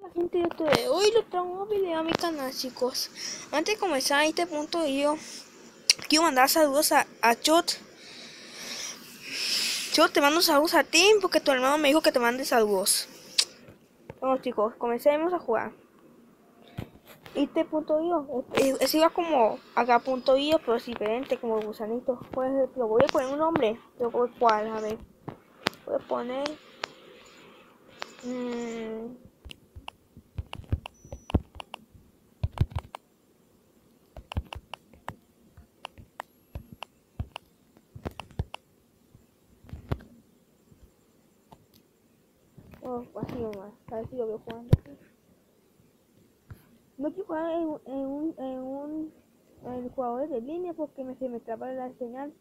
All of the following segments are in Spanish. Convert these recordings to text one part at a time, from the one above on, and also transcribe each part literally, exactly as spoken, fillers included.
Gente, esto de hoy lo traigo un video a mi canal, chicos. Antes de comenzar este punto, yo quiero mandar saludos a, a Chot. Chot, te mando saludos a ti porque tu hermano me dijo que te mande saludos. Bueno, chicos, comencemos a jugar. Este punto yo, es iba como acá punto yo, pero es diferente, como gusanito. Pues lo voy a poner un nombre, pero ¿cuál? A ver, voy a poner. Mmm, oh, así nomás, a ver si lo veo jugando aquí. No quiero jugar en, en un, en un en jugadores de línea porque me, se me traba la señal.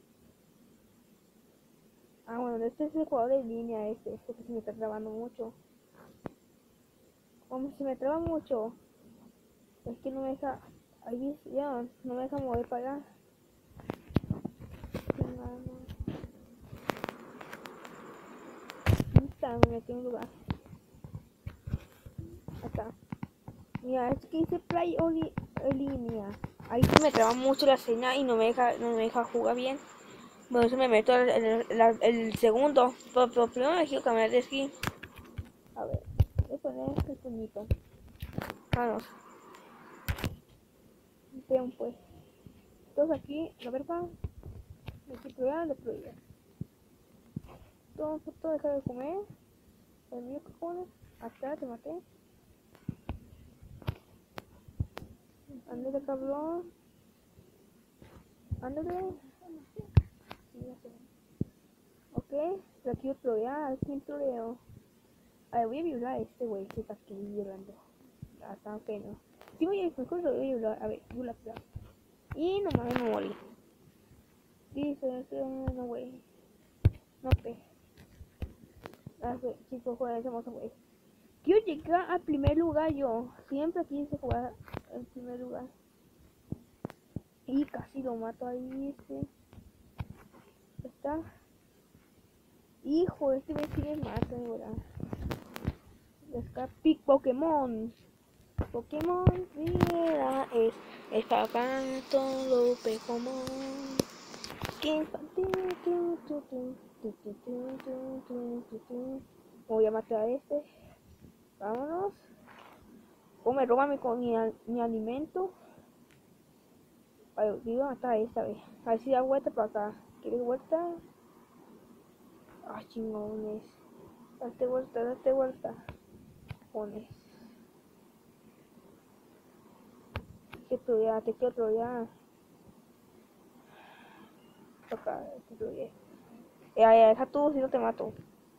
Ah, bueno, este es el jugador de línea este, porque se me está trabando mucho. Como se me traba mucho, es que no me deja, ahí ya, no me deja mover para allá. Está, me metí en un lugar. Acá. Mira, es que dice play o li, línea. Ahí se me traba mucho la señal y no me deja, no me deja jugar bien. Bueno, eso me meto el, el, el, el segundo. Pero, pero primero me quiero cambiar de skin. A ver, voy a poner este puñito. Vamos. Vean pues. Entonces aquí, la verdad, me estoy probando, lo probé. Todo puto dejar de comer. El mío que pone. Hasta te maté. Ándale, cabrón. Ándale. Ok, pero aquí otro ya, es quien troleo. A ver, voy a violar a este güey que está aquí violando. Ah, está feo. Si voy a ir, mejor lo voy a violar. A ver, viola, viola. Y nomás me morí. Dice que no, güey. No sé. Ah, chicos, juega ese mozo, güey. Quiero llegar al primer lugar yo. Siempre quise jugar al primer lugar. Y casi lo mato ahí, este. Está. Hijo, este me sigue matando, ¿verdad? Escapic Pokémon. Pokémon, mira, es escapando lo Pokémon. Voy a matar a este. Vámonos. O me roba mi, mi, mi alimento. Ay, digo matar a esta vez. A ver si da vuelta para acá. ¿Quieres vuelta? Ah, chingones. Date vuelta, date vuelta. Pones. Que otro ya, te quiero otro ya. Toca, te otro ya. Eh, deja tú, si no te mato.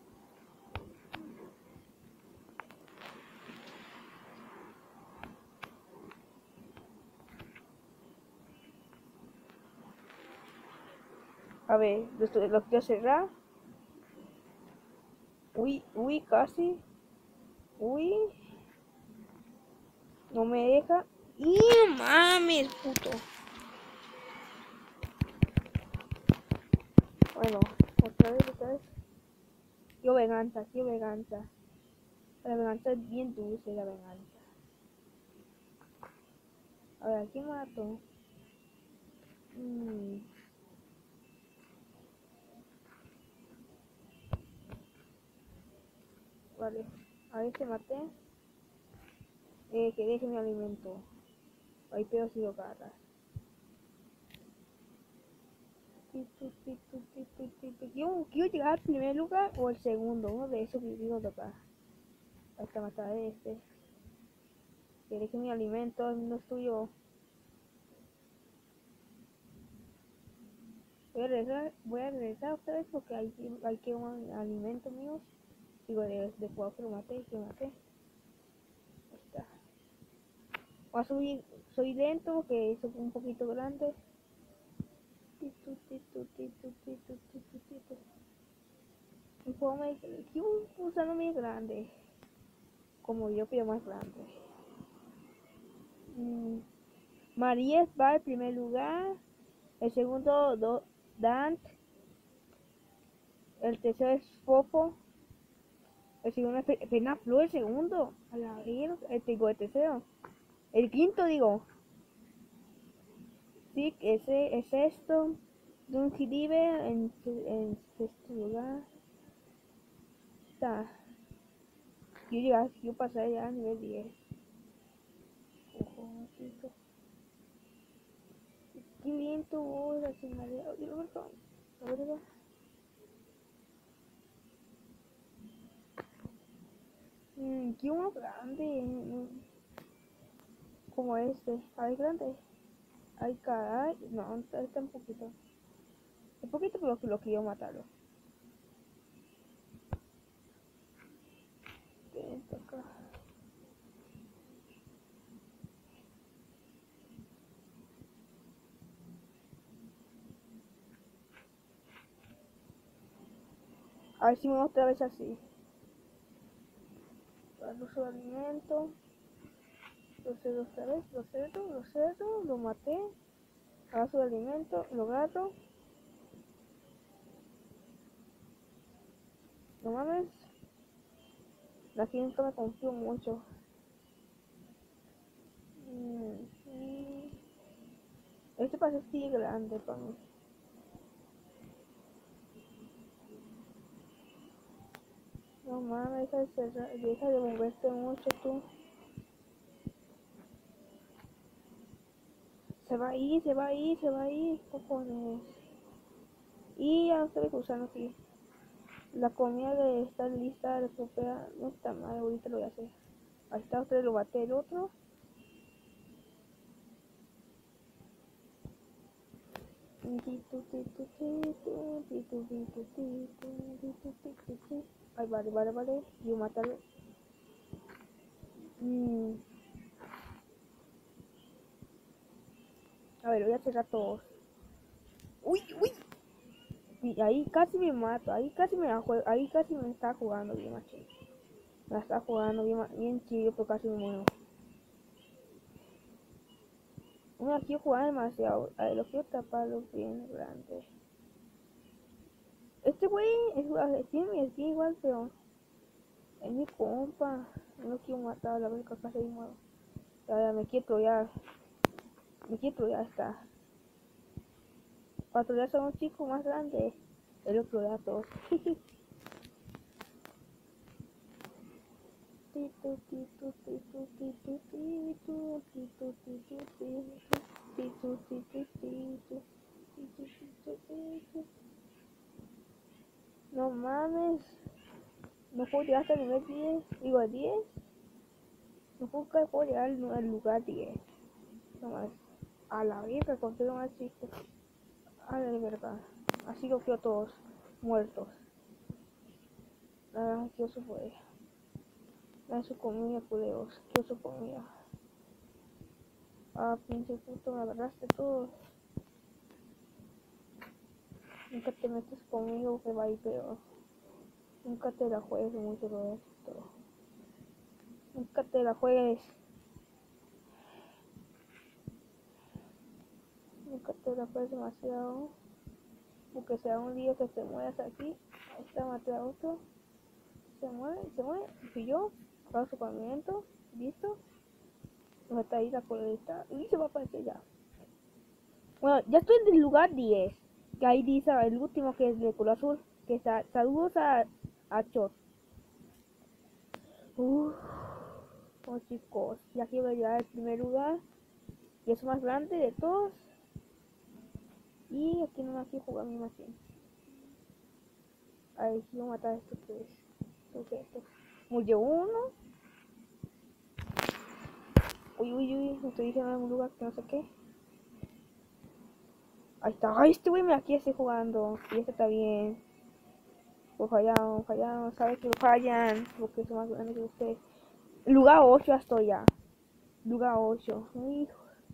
A ver, lo, lo quiero cerrar. Uy, uy, casi. Uy. No me deja. ¡Y no mames, puto! Bueno, otra vez, otra vez. Quiero venganza, quiero venganza. La venganza es bien dulce, la venganza. A ver, ¿a quién mato? Mm. Vale, a ver, te maté. Eh, que deje mi alimento. Ahí pedo si lo agarras. Quiero, quiero llegar al primer lugar o el segundo, uno de esos vividos de acá. Hasta matar a este. Que deje mi alimento, no es tuyo. Voy a regresar, voy a regresar otra vez porque hay, hay que un alimento mío. Digo, de, de juego que lo maté, que lo maté. Ahí está. Voy a subir, soy lento porque es un poquito grande. El juego me dice, un gusano muy grande. Como yo, pero más grande. Mm. María va en primer lugar. El segundo, do, Dante. El tercero es Fofo. El segundo apenas flor, el segundo. A la vez, el, digo, el tercero. El quinto, digo. Sí, ese es esto. Dungidive en, en sexto lugar. Está. Yo llegué, yo pasé ya a nivel diez. Ojo, chico. Qué lindo, oh, la señal. Yo lo veo. La verdad. Mmm, qué uno grande. Mm, como este. Ay, grande. Ay, caray. No, está, está un poquito. Un poquito, pero que lo quiero matarlo. Ven acá. A ver si me otra vez así. Uso de alimento. Lo cedo otra vez. Lo cedo, lo cedo. Lo maté. Abrazo de alimento. Lo gato. No mames. La gente me confío mucho. Mm, mm. Este parece así grande para mí. No mames, deja de, cerrar, deja de moverte mucho tú. Se va a ir, se va a ir, se va a ir. Cojones. Y ya no estoy usando aquí. La comida de estar lista, recupera. No está mal, ahorita lo voy a hacer. Ahí está, usted lo bate el otro. Ay, vale, vale, vale. Yo matarlo. Mm. A ver, voy a cerrar todos. Uy, uy. Y ahí casi me mato. Ahí casi me la juego. Ahí casi me está jugando bien machín. Me la está jugando bien, bien chido, pero casi me muero. No la quiero jugar demasiado. A ver, lo quiero taparlo bien grande. Este güey es, tiene mi skin igual, pero es mi compa. No lo quiero matar, a la vez que acá se muero. Ya, ya, me quiero trollar. Me quiero trollar, está. Para trollar a un chico más grande. Él lo trollea a todos. No mames. No puedo llegar hasta el nivel diez. Digo, diez. No puedo llegar al lugar diez. No mames. A la vieja consigo más chicos. A la verdad. Así lo quiero todos. Muertos. Nada, quiero su poder. Dame su comida, culeros. Quiero su comida. Ah, pinche puto, me agarraste todo. Nunca te metes conmigo, que va a ir peor. Nunca te la juegues mucho todo esto. Nunca te la juegues. Nunca te la juegues demasiado. Porque sea un día que te mueras aquí. Ahí está, maté a otro. Se muere, se muere. Y yo, para su pavimento. Listo. No está ahí la colecta. Y se va a aparecer ya. Bueno, ya estoy en el lugar diez. Que ahí dice el último que es de color azul. Que está, saludos a, a Chot. Uff. Oh, chicos, ya quiero llegar al primer lugar. Y es más grande de todos. Y aquí no me quiero jugar mi machine. A ver si voy a matar a estos tres. Sujetos. Murió uno. Uy, uy, uy. Me estoy diciendo en un lugar que no sé qué. Ahí está. Ay, este güey me aquí estoy jugando. Y este está bien. Pues fallaron, fallaron. Sabes que lo fallan. Porque son más grandes que ustedes. Lugar ocho estoy ya. Lugar ocho. Hijo.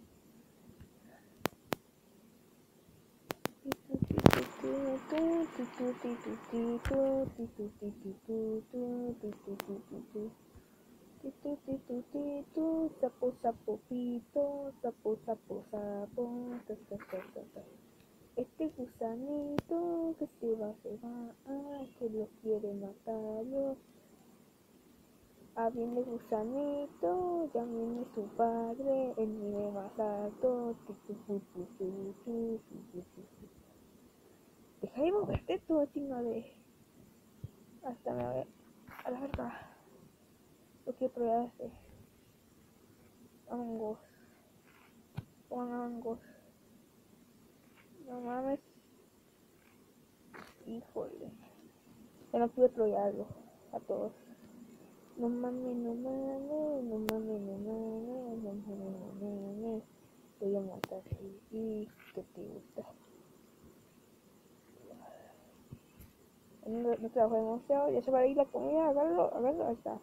Sapo, sapo, pito, sapo, sapo, sapo, ta, ta, ta, ta, ta. Este gusanito que se va, se va, ah, que lo quiere matarlo. Ah, viene el gusanito, ya viene su padre, el nivel más alto. Tu, tu, tu, tu, tu, tu, tu, tu, tu. Deja de moverte todo, chingo de... Hasta me voy a la verdad. Lo quiero probar este. Hongos. Con hongos. No mames. Híjole. Ya no pude probarlo. A todos. No mames, no mames, no mames, no mames, no mames, no mames. Te voy a matar y que te gusta. No, no trabajo demasiado, ya se va a ir la comida, hágalo, hágalo, ahí está.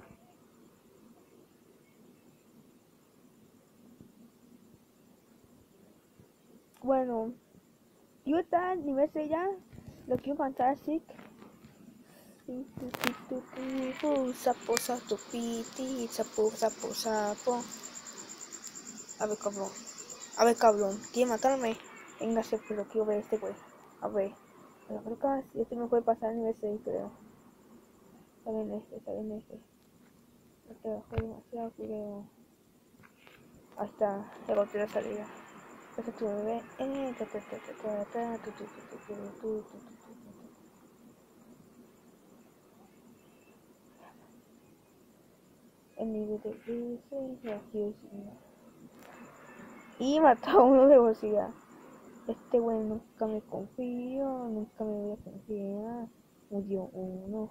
Bueno, yo está en nivel seis ya, lo quiero Fantastic. Sapo, sapo, piti, sapo, sapo, sapo. A ver, cabrón. A ver, cabrón. ¿Quiere matarme? Véngase, pero quiero ver este güey. A ver. A la verga, si este me puede pasar a nivel seis, creo. Está bien este, está bien este. No te bajo demasiado, creo. Ahí está, ya golpeé la salida. Ese tu bebé. Eh, ta, ta, ta, ta, ta, ta, tu, tu, tu, tu, tu, tu, tu, tu, tu. El nivel de ese, gracioso. Y mató a uno de velocidad. Este güey nunca me confío, nunca me voy a confiar. Murió uno.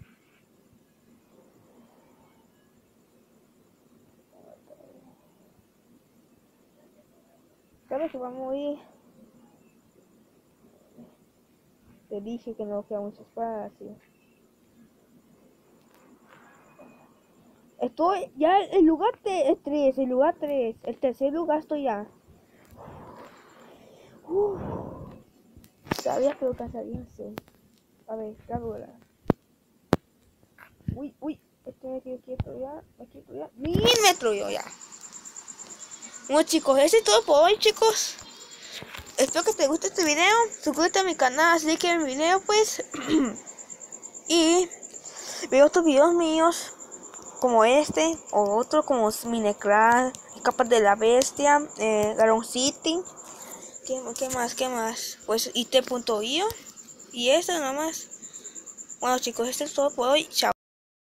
Claro que va a morir. Te dije que no queda mucho espacio. Estoy ya el lugar tres, el lugar tres, el tercer lugar estoy ya. Uf. Sabía que lo cansaría hacer. A ver, cábula. Uy, uy, este me quedo quieto ya, me quedo ya. Mil metros yo ya. Bueno chicos, eso es todo por hoy chicos. Espero que te guste este video. Suscríbete a mi canal, así que en mi video pues. Y veo otros videos míos como este o otro como Minecraft, Capas de la Bestia, eh, Garon City. ¿Qué, ¿Qué más? ¿Qué más? Pues it punto io y esto nada más. Bueno chicos, esto es todo por hoy. Chao.